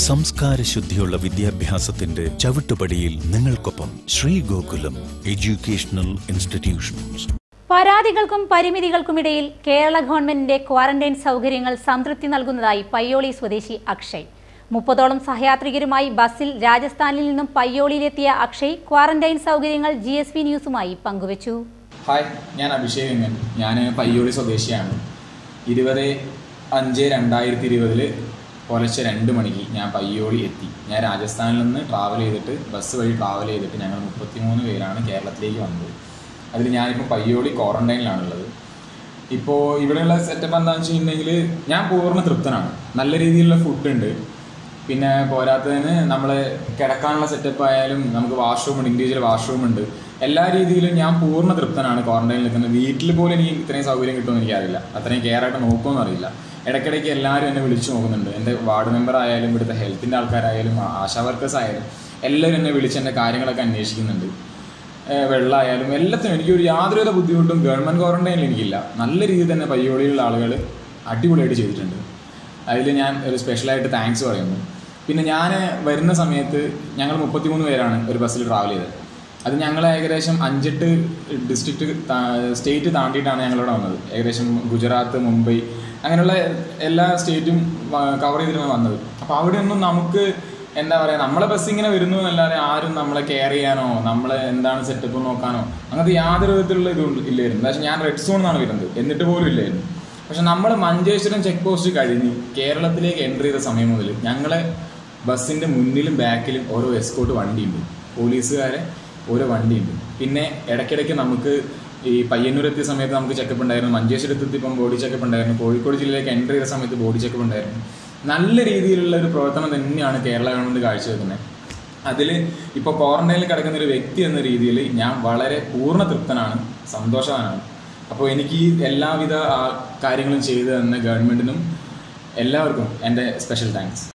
സംസ്കാരശുദ്ധിയുള്ള വിദ്യാഭ്യാസത്തിന്റെ ചവിട്ടുപടിയിൽ നിങ്ങൾക്കൊപ്പം ശ്രീ ഗോകുലം എഡ്യൂക്കേഷണൽ ഇൻസ്റ്റിറ്റ്യൂഷൻസ്. പരാതികൾക്കും പരിമിതികൾക്കുമിടയിൽ കേരള ഗവൺമെന്റിന്റെ ക്വാറന്റൈൻ സൗകര്യങ്ങൾ സംതൃപ്തി നൽകുന്നതായി പയ്യോളി സ്വദേശി അക്ഷയ്. 30ഓളം സഹയാത്രികരുമായി ബസ്സിൽ രാജസ്ഥാനിൽ നിന്നും പയ്യോളിയിലെത്തിയ അക്ഷയ് ക്വാറന്റൈൻ സൗകര്യങ്ങൾ GSV ന്യൂസുമായി പങ്കുവച്ചു. ഹായ്, ഞാൻ അഭിഷേക്. ഞാൻ പയ്യോളി സ്വദേശിയാണ്. 20/5/2020 പുലർച്ചെ 2 മണിക്ക് ഞാൻ പയ്യോളി എത്തി. ഞാൻ രാജസ്ഥാനിൽ നിന്ന് ബസ് വഴി ട്രാവൽ ചെയ്തിട്ട് ഞങ്ങൾ 33 പേരാണ് കേരളത്തിലേക്ക് വന്നത്. അതിൽ ഞാനിപ്പോൾ പയ്യോളി ക്വാറന്റൈനിലാണുള്ളത്. ഇപ്പോൾ ഇവിടെയുള്ള സെറ്റപ്പ് എന്താണെന്ന് വെച്ചിട്ടുണ്ടെങ്കിൽ ഞാൻ പൂർണ്ണ തൃപ്തനാണ്. നല്ല രീതിയിലുള്ള ഫുഡുണ്ട്. പിന്നെ പോരാത്തതിന് നമ്മൾ കിടക്കാനുള്ള സെറ്റപ്പ് ആയാലും നമുക്ക് വാഷ്റൂമുണ്ട്, ഇൻഡിവിജ്വൽ വാഷ്റൂമുണ്ട്. എല്ലാ രീതിയിലും ഞാൻ പൂർണ്ണ തൃപ്തനാണ് ക്വാറന്റൈനിൽ നിൽക്കുന്നത്. വീട്ടിൽ പോലും എനിക്ക് ഇത്രയും സൗകര്യം കിട്ടുമെന്ന് എനിക്കറിയില്ല. അത്രയും കെയർ ആയിട്ട് നോക്കുമെന്ന് അറിയില്ല. ഇടയ്ക്കിടയ്ക്ക് എല്ലാവരും എന്നെ വിളിച്ചു നോക്കുന്നുണ്ട്. എൻ്റെ വാർഡ് മെമ്പർ ആയാലും ഇവിടുത്തെ ഹെൽത്തിൻ്റെ ആൾക്കാരായാലും ആശാ വർക്കേഴ്സ് ആയാലും എല്ലാവരും എന്നെ വിളിച്ച് എൻ്റെ കാര്യങ്ങളൊക്കെ അന്വേഷിക്കുന്നുണ്ട്. വെള്ളമായാലും എല്ലാത്തിനും എനിക്കൊരു യാതൊരുവിധ ബുദ്ധിമുട്ടും ഗവൺമെൻറ് ക്വാറന്റൈനിൽ എനിക്കില്ല. നല്ല രീതിയിൽ തന്നെ പയ്യോളിയിലുള്ള ആളുകൾ അടിപൊളിയായിട്ട് ചെയ്തിട്ടുണ്ട്. അതിൽ ഞാൻ ഒരു സ്പെഷ്യലായിട്ട് താങ്ക്സ് പറയുന്നു. പിന്നെ ഞാൻ വരുന്ന സമയത്ത് ഞങ്ങൾ 33 പേരാണ് ഒരു ബസ്സിൽ ട്രാവൽ ചെയ്തത്. അത് ഞങ്ങൾ ഏകദേശം 5-8 സ്റ്റേറ്റ് താണ്ടിയിട്ടാണ് ഞങ്ങളിവിടെ വന്നത്. ഏകദേശം ഗുജറാത്ത്, മുംബൈ അങ്ങനെയുള്ള എല്ലാ സ്റ്റേറ്റും കവർ ചെയ്തിട്ടാണ് വന്നത്. അപ്പോൾ അവിടെയൊന്നും നമുക്ക് എന്താ പറയുക, നമ്മളെ ബസ് ഇങ്ങനെ വരുന്നു എന്നല്ലാതെ ആരും നമ്മളെ കെയർ ചെയ്യാനോ നമ്മളെ എന്താണ് സെറ്റപ്പ് നോക്കാനോ അങ്ങനത്തെ യാതൊരു വിധത്തിലുള്ള ഇതും ഇല്ലായിരുന്നു. പക്ഷേ ഞാൻ റെഡ് സോൺ എന്നാണ് വരുന്നത്, എന്നിട്ട് പോലും ഇല്ലായിരുന്നു. പക്ഷെ നമ്മൾ മഞ്ചേശ്വരം ചെക്ക് പോസ്റ്റ് കഴിഞ്ഞ് കേരളത്തിലേക്ക് എൻ്റർ ചെയ്ത സമയം മുതൽ ഞങ്ങളെ ബസ്സിൻ്റെ മുന്നിലും ബാക്കിലും ഓരോ എസ്കോർട്ട് വണ്ടിയുണ്ട്, പോലീസുകാരെ ഓരോ വണ്ടിയുണ്ട്. പിന്നെ ഇടയ്ക്കിടയ്ക്ക് നമുക്ക് ഈ പയ്യന്നൂർ എത്തിയ സമയത്ത് നമുക്ക് ചെക്കപ്പ് ഉണ്ടായിരുന്നു, മഞ്ചേശ്വരത്ത് എത്തിയപ്പം ബോഡി ചെക്കപ്പ് ഉണ്ടായിരുന്നു, കോഴിക്കോട് ജില്ലയിലേക്ക് എൻ്റർ ചെയ്ത സമയത്ത് ബോഡി ചെക്കപ്പ് ഉണ്ടായിരുന്നു. നല്ല രീതിയിലുള്ള ഒരു പ്രവർത്തനം തന്നെയാണ് കേരള ഗവൺമെൻറ് കാഴ്ചവെക്കുന്നത്. അതിൽ ഇപ്പോൾ ക്വാറന്റൈനിൽ കിടക്കുന്ന ഒരു വ്യക്തി എന്ന രീതിയിൽ ഞാൻ വളരെ പൂർണ്ണ തൃപ്തനാണ്, സന്തോഷവാനാണ്. അപ്പോൾ എനിക്ക് ഈ എല്ലാവിധ കാര്യങ്ങളും ചെയ്തു തന്ന ഗവൺമെൻറ്റിനും എല്ലാവർക്കും എൻ്റെ സ്പെഷ്യൽ താങ്ക്സ്.